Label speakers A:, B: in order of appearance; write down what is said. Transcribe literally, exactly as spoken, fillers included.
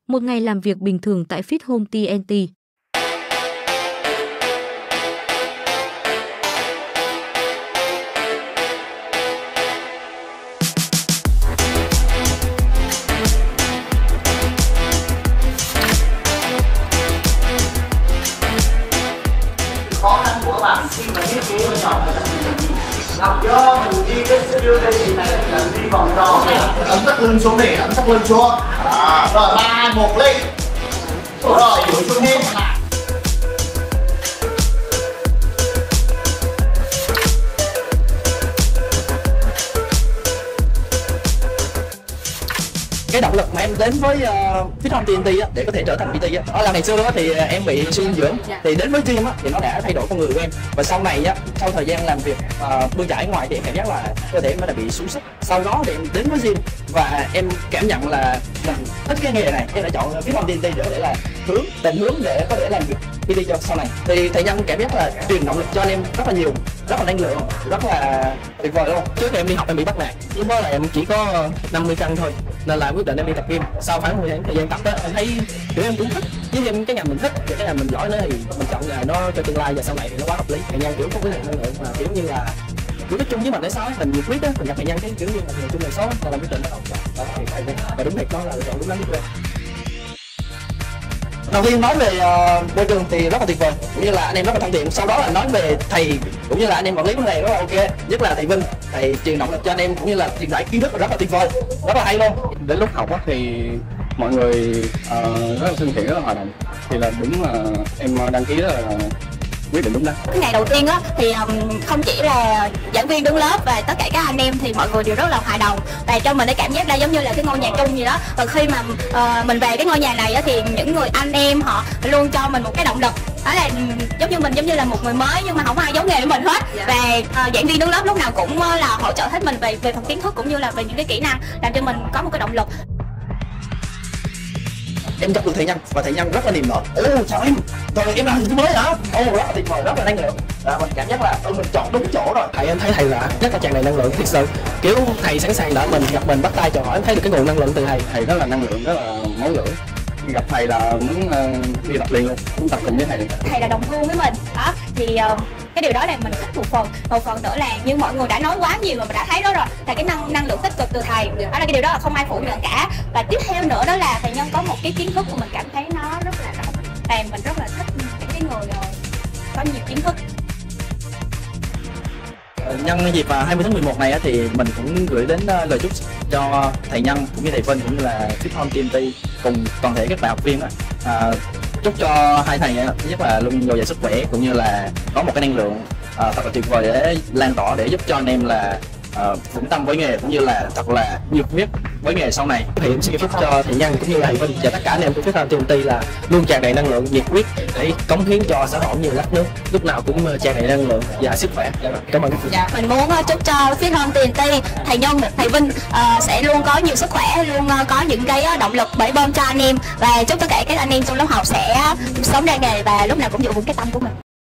A: Một ngày làm việc bình thường tại Fit Home tê en tê.
B: Khó khăn của bạn khi mà thiết kế bên trong làm cho mình đi cái studio đây thì này là đi vòng tròn, ấn thắt lưng xuống để ấn thắt lưng xuống. À, rồi ba hai một lên. Rồi duỗi xuống đi.
C: Cái động lực mà em đến với uh, Fit Home tê en tê á, để có thể trở thành pê tê á, đó là ngày xưa đó thì uh, em bị suy dinh dưỡng, thì đến với gym á thì nó đã thay đổi con người của em, và sau này á, sau thời gian làm việc uh, bươn chải ngoài thì em cảm giác là cơ thể nó đã bị xuống sức. Sau đó thì em đến với gym và em cảm nhận là mình thích cái nghề này, em đã chọn Fit Home tê en tê để có thể là hướng định hướng để có thể làm việc pê tê cho sau này. Thì thầy Nhân cảm giác là truyền động lực cho anh em rất là nhiều, rất là năng lượng, rất là tuyệt vời luôn. Trước khi em đi học em bị bắt nạt, lúc đó là em chỉ có năm mươi cân thôi, nên là quyết định em đi tập gym. Sau khoảng mười thời gian tập đó, em thấy kiểu em cũng thích, với em cái ngành mình thích, và cái ngành mình giỏi nữa thì mình chọn nghề nó cho tương lai và sau này thì nó quá hợp lý. Thầy Nhân kiểu có cái năng lượng mà kiểu như là kiểu nói chung với mình để sao mình nhiệt huyết á, mình gặp thầy Nhân cái kiểu như là người chung là số, là làm quyết định đó đó thì thầy và đúng thiệt đó là lựa chọn đúng lắm luôn. Đầu tiên nói về uh, môi trường thì rất là tuyệt vời, cũng như là anh em rất là thân thiện. Sau đó là nói về thầy cũng như là anh em quản lý vấn đề rất là ok, nhất là thầy Vinh, thầy truyền động lực cho anh em cũng như là truyền tải kiến thức rất là tuyệt vời, rất là hay luôn.
D: Đến lúc học thì mọi người uh, rất là thân thiện, rất là hòa đồng, thì là đúng là em đăng ký là quyết định đúng đắn.
E: Cái ngày đầu tiên á thì um, không chỉ là giảng viên đứng lớp và tất cả các anh em thì mọi người đều rất là hòa đồng, và cho mình cái cảm giác là giống như là cái ngôi nhà chung gì đó. Và khi mà uh, mình về cái ngôi nhà này á thì những người anh em họ luôn cho mình một cái động lực, đó là giống như mình giống như là một người mới nhưng mà không ai giống nghề của mình hết. Và uh, giảng viên đứng lớp lúc nào cũng uh, là hỗ trợ hết mình về về phần kiến thức cũng như là về những cái kỹ năng, làm cho mình có một cái động lực.
C: Em gặp được thầy Nhân và thầy Nhân rất là niềm nở. Ồ chào em, rồi em làm gì mới hả? Ồ rất là tuyệt vời, rất là năng lượng. Và mình cảm giác là mình chọn đúng chỗ rồi. Thầy em thấy thầy là rất là tràn đầy năng lượng thực sự. Kiểu thầy sẵn sàng đỡ mình, gặp mình bắt tay chào hỏi, em thấy được cái nguồn năng lượng từ thầy.
D: Thầy rất là năng lượng, rất là máu lửa. Gặp thầy là muốn uh, đi tập liền luôn, muốn tập cùng với thầy.
E: Thầy là đồng hương với mình đó, thì uh, cái điều đó là mình thích một phần. Một phần nữa là như mọi người đã nói quá nhiều mà mình đã thấy đó rồi, là cái năng năng lượng tích cực từ thầy, đó là cái điều đó là không ai phủ nhận cả. Và tiếp theo nữa đó là thầy Nhân có một cái kiến thức của mình cảm thấy nó rất là rộng, và mình rất là thích những cái người uh, có nhiều kiến thức.
C: Nhân dịp hai mươi tháng mười một này thì mình cũng gửi đến lời chúc cho thầy Nhân cũng như thầy Vinh cũng như là Fit Home tê en tê cùng toàn thể các bạn học viên. À, chúc cho hai thầy thứ nhất là luôn dồi dào sức khỏe cũng như là có một cái năng lượng à, thật là tuyệt vời để lan tỏa, để giúp cho anh em là uh, vững tâm với nghề cũng như là thật là nhiệt huyết với nghề sau này. Thì em xin chúc cho thầy Nhân cũng như là thầy Vinh và tất cả anh em của Fit Home tê en tê là luôn tràn đầy năng lượng, nhiệt huyết để cống hiến cho xã hội như đất nước, lúc nào cũng tràn đầy năng lượng và sức khỏe. Cảm ơn.
E: Dạ, mình muốn chúc cho Fit Home tê en tê, thầy Nhân, thầy Vinh uh, sẽ luôn có nhiều sức khỏe, luôn uh, có những cái động lực bể bơm cho anh em, và chúc tất cả các anh em trong lớp học sẽ sống ra nghề và lúc nào cũng giữ vững cái tâm của mình.